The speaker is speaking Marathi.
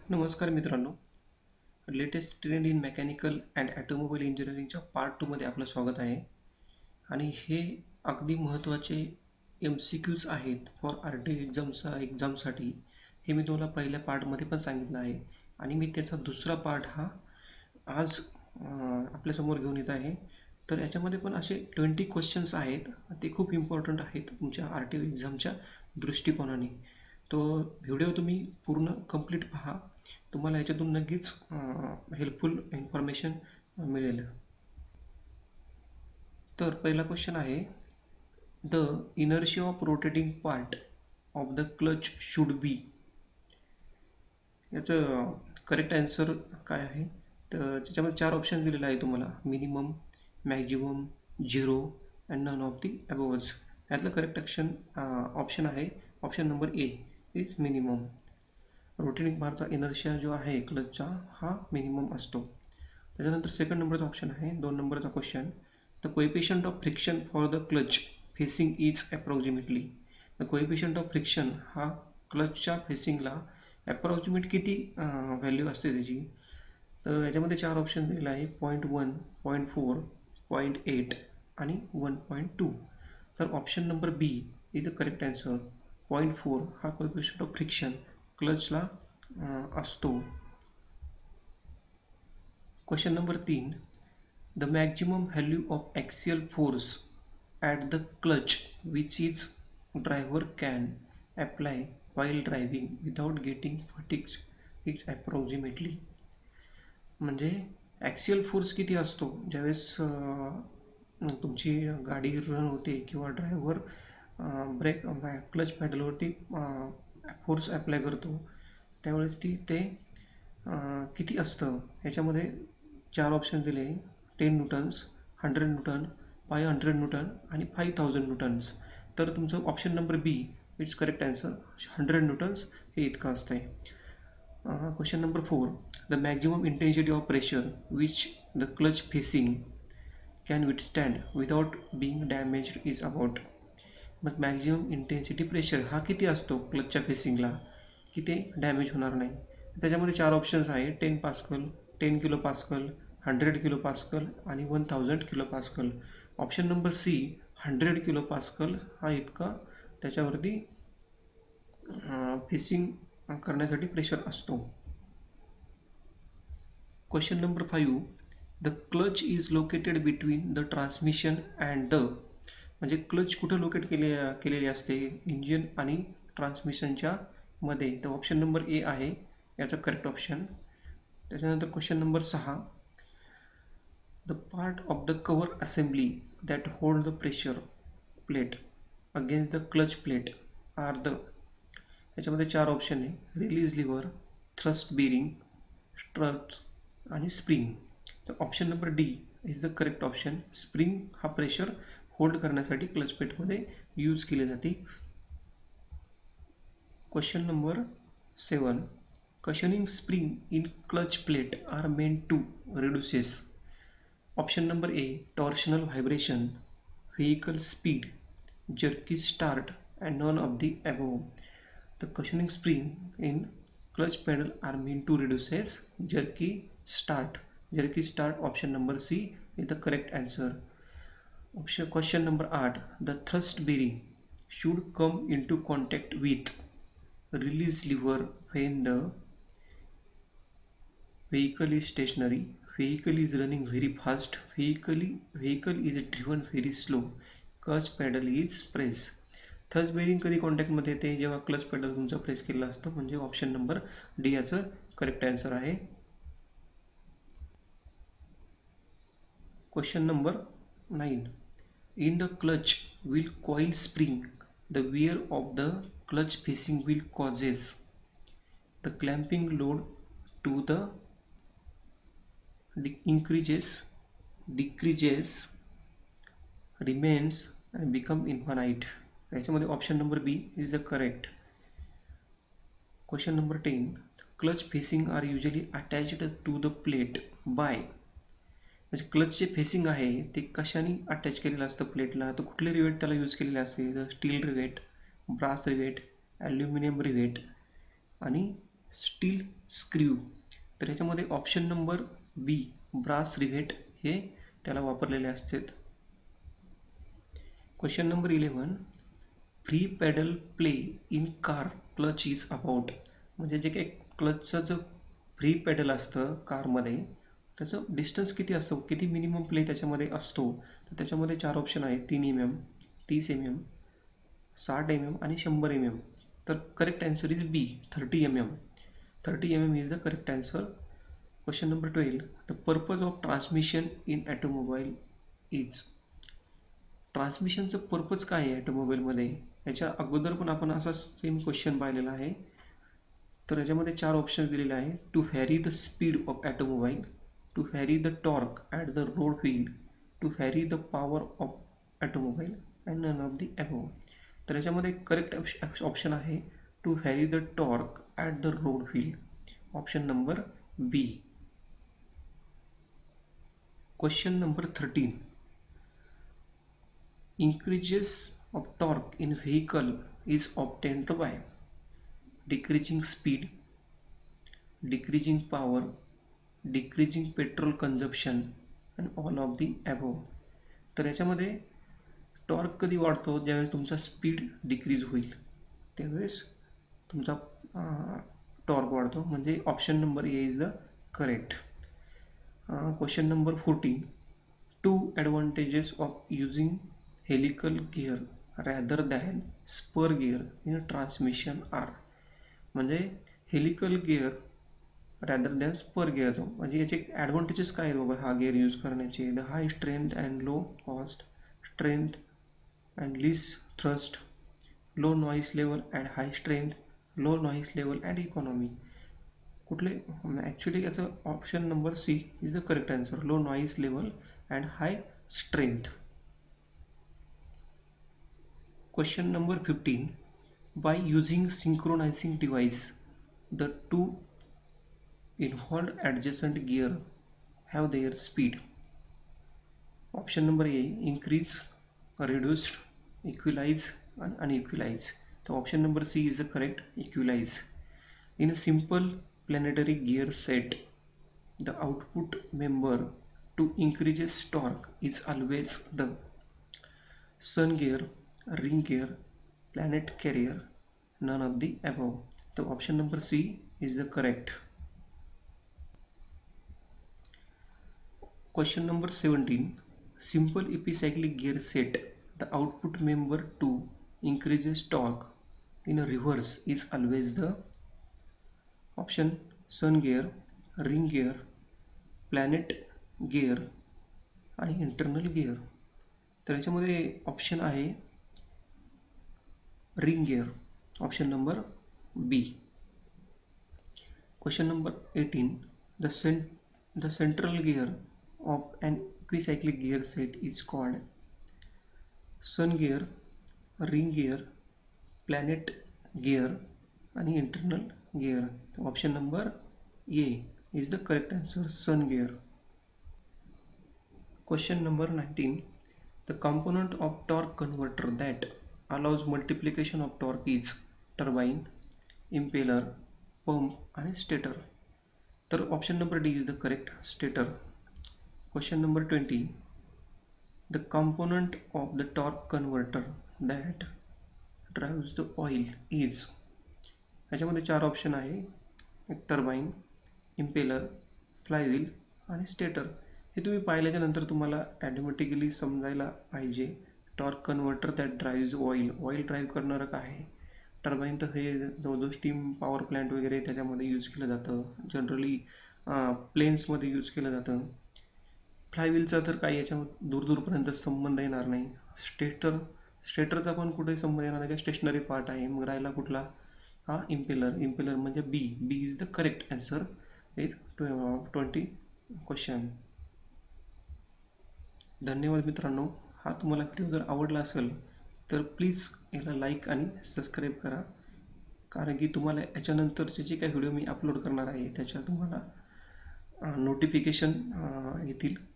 नमस्कार मित्रांनो, latest trend in mechanical and automobile इंजिनिअरिंगच्या पार्ट 2 मध्ये आपलं स्वागत आहे. आणि हे अगदी महत्त्वाचे MCQs आहेत फॉर RTO एक्झामसाठी. हे मी तुम्हाला पहिल्या पार्टमध्ये पण सांगितलं आहे आणि मी त्याचा दुसरा पार्ट हा आज आपल्यासमोर घेऊन येत आहे. तर याच्यामध्ये पण असे 20 क्वेश्चन्स आहेत, ते खूप इम्पॉर्टंट आहेत तुमच्या RTO एक्झामच्या दृष्टिकोनाने. तो व्हिडिओ तुम्ही पूर्ण कंप्लीट पहा, तुम्हाला याच्यातून नक्कीच हेल्पफुल इन्फॉर्मेशन मिळेल. तर पहिला क्वेश्चन आहे, the inertia of rotating part of the clutch should be. याचं करेक्ट आन्सर काय आहे? तर त्याच्यामध्ये 4 ऑप्शन दिलेले आहे तुम्हाला: minimum, maximum, zero and none of the above. यातलं करेक्ट ऑप्शन आहे option number A is minimum. Rotating बारचा इनर्शिया जो आहे क्लचचा हा मिनिमम असतो. त्याच्यानंतर सेकंड नंबरचा ऑप्शन आहे 2 नंबरचा question, the coefficient of friction for the clutch facing is approximately. The coefficient of friction हा क्लचच्या फेसिंगला अप्रॉक्सिमेट किती व्हॅल्यू असते त्याची? तर याच्यामध्ये 4 ऑप्शन दिलेले आहे: 0.1, 0.4, 0.8 आणि 1.2. तर option number B is the correct answer. 0.4 हा कोएफिशियंट ऑफ फ्रिक्शन क्लचला असतो. Question number 3, the maximum value of axial force at the clutch which is driver can apply while driving without getting fatigued is approximately. म्हणजे ॲक्सियल फोर्स किती असतो ज्यावेळेस तुमची गाडी रन होते किंवा ड्रायव्हर ब्रेक क्लच पॅडलवरती फोर्स अप्लाय करतो त्यावेळेस ते किती असतं? याच्यामध्ये 4 ऑप्शन दिले: 10 न्यूटन्स, 100 न्यूटन, 500 न्यूटन आणि 5000 न्यूटन्स. तर तुमचं option number B it's correct answer. 100 newtons हे इतकं असतंय. Question number 4, the maximum intensity of pressure which the clutch facing can withstand without being damaged is about. मग मॅक्झिमम इंटेन्सिटी प्रेशर हा किती असतो क्लचच्या फेसिंगला की ते डॅमेज होणार नाही? त्याच्यामध्ये 4 ऑप्शन्स आहे: 10 pascal, 10 kilo pascal, 100 kilo pascal आणि 1000 kilo pascal. Option number C 100 kilo pascal हा इतका त्याच्यावरती फेसिंग करण्यासाठी प्रेशर असतो. Question number 5, the clutch is located between the transmission and the. म्हणजे क्लच कुठं लोकेट केलेली असते इंजिन आणि ट्रान्समिशनच्या मध्ये? तर ऑप्शन नंबर ए आहे याचा करेक्ट ऑप्शन. त्याच्यानंतर question number 6, the part of the cover assembly that hold the pressure plate against the clutch plate are the. याच्यामध्ये 4 ऑप्शन आहे: release lever, thrust bearing, struts आणि स्प्रिंग. तर option number D is the correct option. Spring हा प्रेशर होल्ड करण्यासाठी क्लच प्लेटमध्ये यूज केली जाते. Question number 7, cushioning spring in clutch plate are meant to reduces. Option number A, torsional vibration, vehicle speed, jerky start and none of the above. The cushioning spring in clutch pedal are meant to reduces jerky start. Jerky start, option number C is the correct answer. Question number 8, the thrust bearing should come into contact with release lever when the vehicle is stationary, vehicle is running very fast, vehicle is driven very slow, clutch pedal is press. Thrust bearing कधी कॉन्टॅक्टमध्ये येते? जेव्हा क्लच पेडल तुमचा प्रेस केलेला असतो. म्हणजे ऑप्शन नंबर डी याचं करेक्ट आन्सर आहे. Question number 9, in the clutch wheel coil spring the wear of the clutch facing wheel causes the clamping load to the increases, decreases, remains and become infinite. याच्यामध्ये option number B is the correct. Question number 10, clutch facing are usually attached to the plate by. म्हणजे क्लचचे फेसिंग आहे ते कशाने अटॅच केलेलं असतं प्लेटला? तर कुठले रिवेट त्याला यूज केलेले असते? तर steel rivet, brass rivet, aluminium rivet आणि स्टील स्क्रू. तर याच्यामध्ये option number B brass rivet हे त्याला वापरलेले असतात. Question number 11, free pedal play in car clutch is about. म्हणजे जे काही क्लचचं जो फ्री पेडल असतं कारमध्ये त्याचं डिस्टन्स किती असतं, किती मिनिमम प्ले त्याच्यामध्ये असतो. तर त्याच्यामध्ये 4 ऑप्शन आहेत, 3 mm, 30 mm, 60 mm आणि 100 mm. तर correct answer is B, 30 mm. 30 mm is the correct answer. Question number 12. The purpose of transmission in automobile is. ट्रान्समिशनचं पर्पज काय आहे ऑटोमोबाईलमध्ये? याच्या अगोदर पण आपण असा सेम क्वेश्चन पाहिलेला आहे. तर याच्यामध्ये 4 ऑप्शन दिलेले आहे. To vary the speed of automobile, to vary the torque at the road wheel, to vary the power of automobile and none of the above. तर याच्यामध्ये करेक्ट ऑप्शन आहे to vary the torque at the road wheel, option number B. Question number 13. Increases of torque in vehicle is obtained by decreasing speed, decreasing power, decreasing petrol consumption and all of the above. तर याच्यामध्ये टॉर्क कधी वाढतो? ज्यावेळेस तुमचा स्पीड डिक्रीज होईल त्यावेळेस तुमचा टॉर्क वाढतो. म्हणजे option number A is the correct. Question number 14. Two advantages of using helical gear rather than spur gear in transmission are. म्हणजे helical gear rather than super gear. म्हणजे याचे ॲडव्हान्टेजेस काय आहेत बाबा हा गिअर यूज करण्याचे? The high strength and low cost, strength and लीस thrust, low noise level and high strength, low noise level and economy. कुठले? ॲक्च्युली याचं option number C is the correct answer, low noise level and high strength. Question number 15. By using synchronizing device, the two involved adjacent gear have their speed. Option number A increase, reduced, equalize and unequalize. So option number C is the correct, equalize. In a simple planetary gear set, the output member to increase torque is always the sun gear, ring gear, planet carrier, none of the above. So option number C is the correct. Question number 17. Simple epicyclic gear set, the output member to increases torque in a reverse is always the option sun gear, ring gear, planet gear आणि इंटरनल गिअर. तर याच्यामध्ये ऑप्शन आहे ring gear, option number B. Question number 18. The central gear of an epicyclic gear set is called sun gear, ring gear, planet gear आणि internal gear. Option number A is the correct answer, sun gear. Question number 19. The component of torque converter that allows multiplication of torque is turbine, impeller, pump and stator. तर option number D is the correct, stator. Question number 20. The component of the torque converter that drives the oil is. याच्यामध्ये 4 ऑप्शन आहे, टर्बाइन, इम्पेलर, फ्लायव्हील आणि स्टेटर. हे तुम्ही पाहिल्याच्या नंतर तुम्हाला ऑटोमॅटिकली समजायला पाहिजे. Torque converter that drives oil, oil drive करणारं काय आहे. टर्बाईन तर हे जवळजवळ स्टीम पॉवर प्लॅन्ट वगैरे त्याच्यामध्ये यूज केलं जातं, जनरली प्लेन्समध्ये यूज केलं जातं. फ्लायव्हीलचा तर काही याच्या दूरपर्यंत संबंध येणार नाही. स्टेटरचा पण कुठेही संबंध येणार नाही, स्टेशनरी पार्ट आहे. मग राहिला कुठला? हा इम्पेलर म्हणजे B is the correct answer with 20 question. धन्यवाद मित्रांनो. हा तुम्हाला व्हिडिओ जर आवडला असेल तर प्लीज याला लाईक आणि सबस्क्राईब करा, कारण की तुम्हाला याच्यानंतरचे जे काही व्हिडिओ मी अपलोड करणार आहे त्याच्या तुम्हाला नोटिफिकेशन येतील.